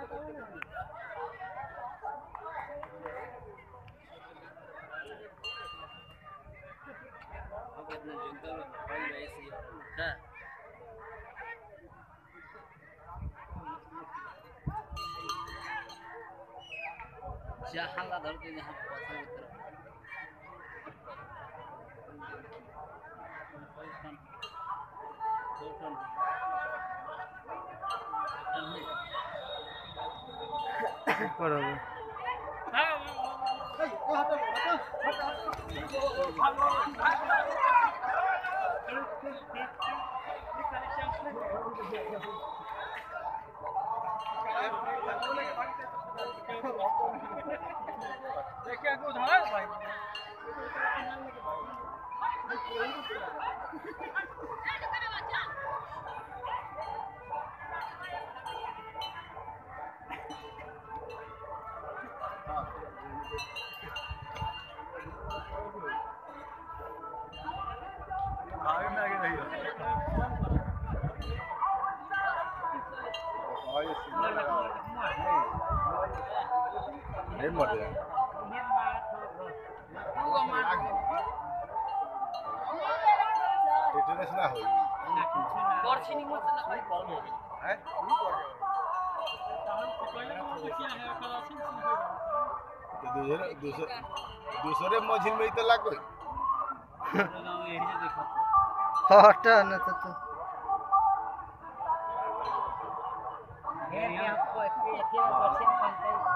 जहाँ धरते यहाँ देखिए को उधार भाई आगे में आगे नहीं मर गया ना हो पर्छिनी मत ना भाई कौन है हैं दूसरे मझिल में तो लाग गई हट न तो तू ये आपको ऐसे पर्छिनी बनता है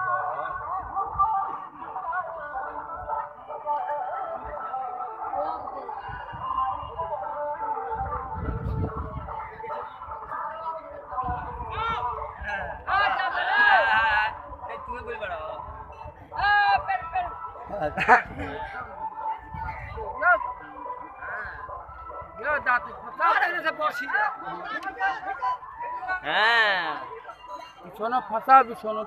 यो दात फसा देने से पहुंची हां बिछोना फसा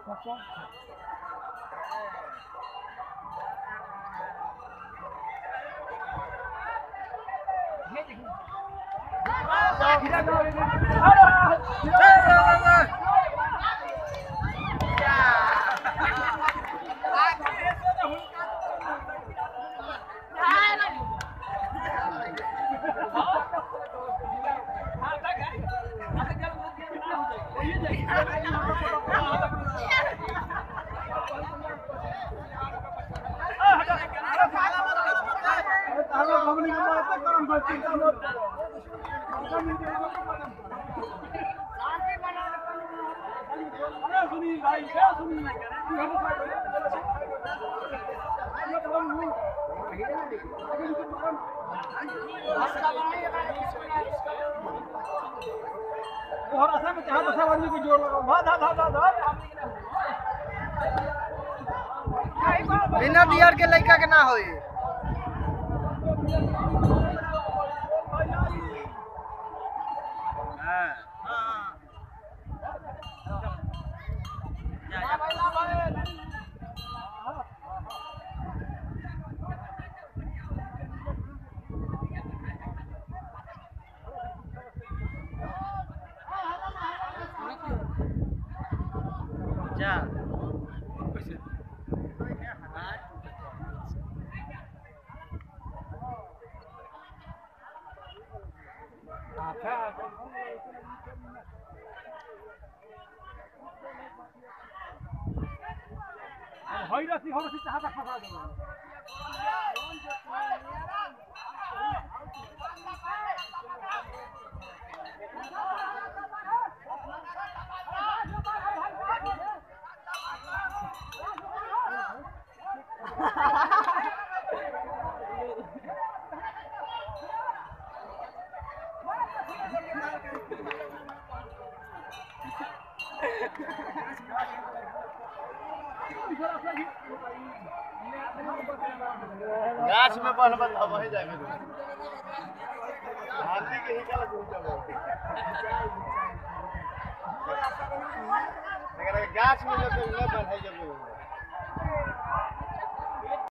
और ऐसा में चाह दस आदमी को जोड़ लगाओ बिना बियर के लड़का के ना होई हईरासी हरसी चाहता फसा दो गाछ में बनबल वही जाके हाथी के ही कल घूम जाबो अगर गाछ में जब न बन है जब